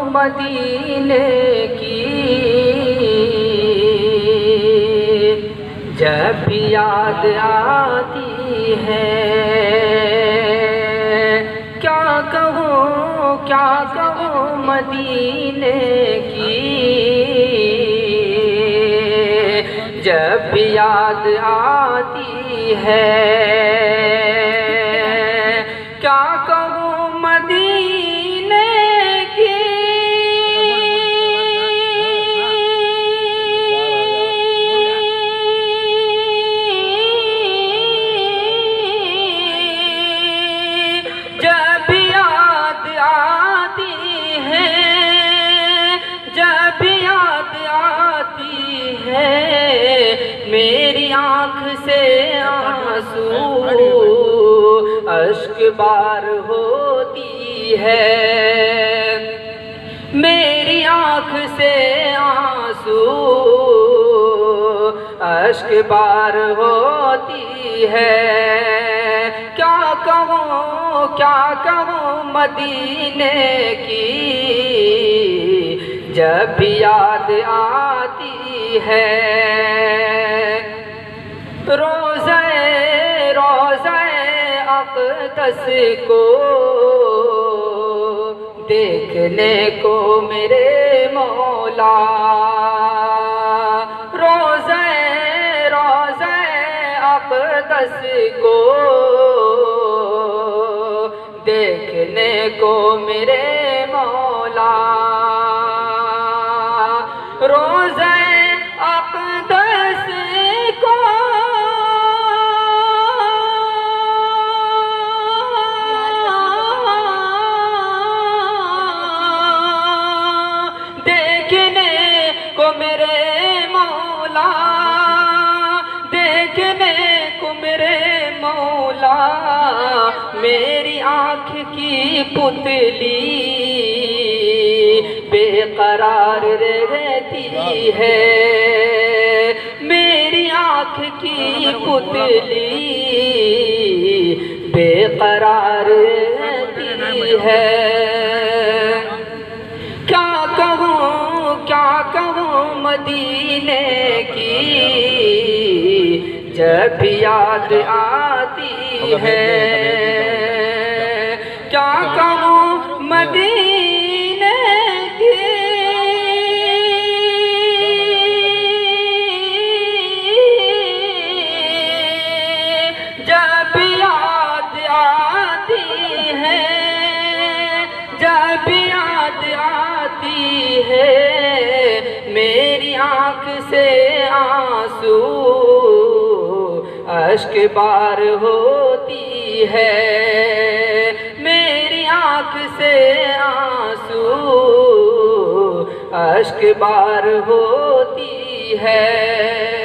मदीने की, जब भी याद आती है। क्या कहूँ मदीने की, जब भी याद आती है। क्या कहूँ मदीने की, जब भी याद आती है, जब भी याद आती है, मेरी आँख से आंसू अश्क बार होती है। मेरी आँख से आंसू अश्क बार होती है। क्या कहूँ मदीने की, जब भी याद आती है। रोज़े अक़दस को देखने को मेरे मौला, रोज़े अक़दस को देखने को मेरे मौला, रोज़े अक़दस को देखने को मेरे मौला, देखने को मेरे मौला, मेरी आँख की पुतली बेकरार रहती है। मेरी आँख की पुतली बेकरार रहती है। क्या कहूँ मदीने की, जब भी याद आती है। क्या कहूँ मदीने की, जब भी याद आती है, जब भी याद आती है, मेरी आँख से आंसू अश्क बार होती है। मेरी आँख से आंसू अश्क बार होती है।